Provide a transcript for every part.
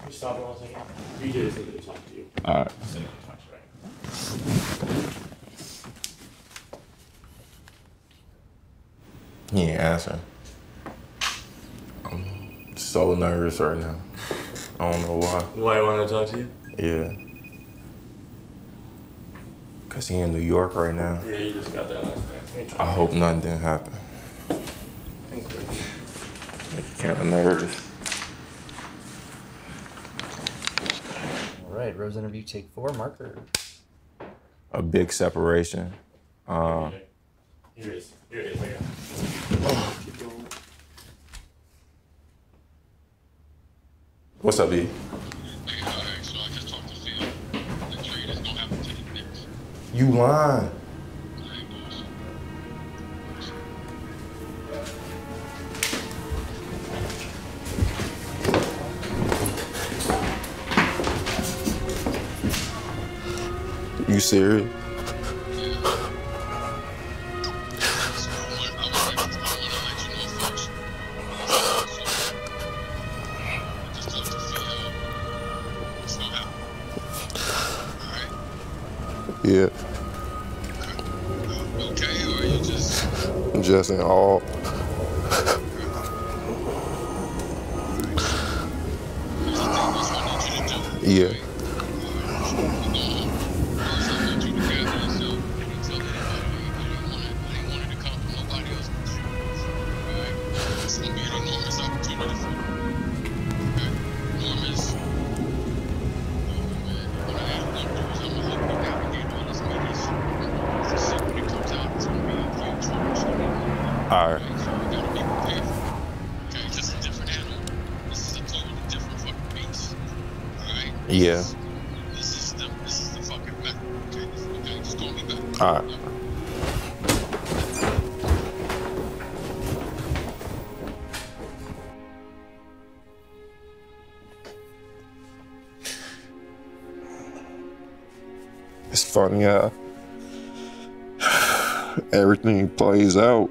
Stop it 1 second. You just need to talk to you. Alright. He ain't answering. I'm so nervous right now. I don't know why. Why you want to talk to you? Yeah. Cause he in New York right now. Yeah, you just got that last night. I hope nothing didn't happen. Kind of nervous. All right, Rose interview take 4, marker. A big separation. Here it is. Here it is. Right here. Keep going. What's up, E? Hey, so I just talked to Phil. The trade is gonna happen to the Knicks. You lying. I ain't bullshit. You serious? So I wanted to let you know first. I just talked to Phil. It's gonna happen. Alright? Yeah. Okay, or you just Just in all. Yeah. All right. Okay, just a different animal. This is a totally different fucking beast. Alright? Yeah. This is the fucking back. Okay, just call me back. All right. It's funny how everything plays out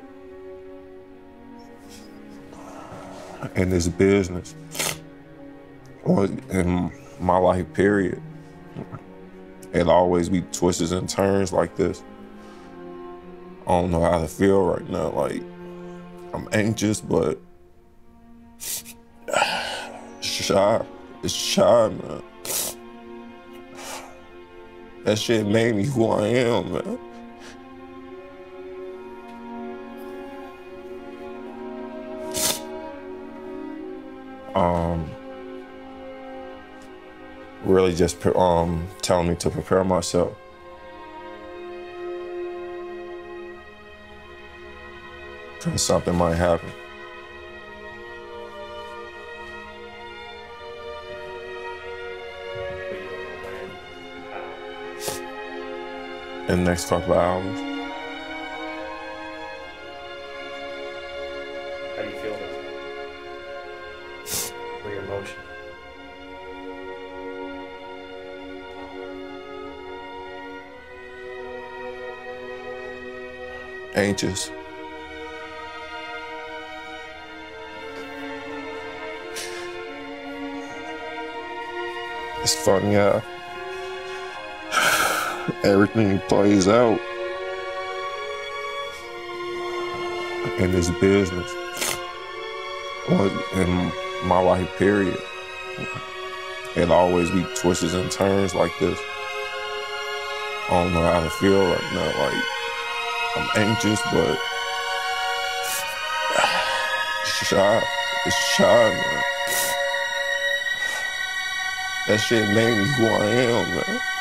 in this business or in my life, period. It'll always be twists and turns like this. I don't know how to feel right now. Like, I'm anxious, but shy. It's shy, man. That shit made me who I am, man. Really just telling me to prepare myself. Cause something might happen. In the next couple of hours. How do you feel about it? What are your emotions? Anxious. It's funny how everything plays out in this business or in my life, period. It'll always be twists and turns like this. I don't know how to feel right now. Like, I'm anxious, but shy. It's shy, man. That shit made me who I am, man.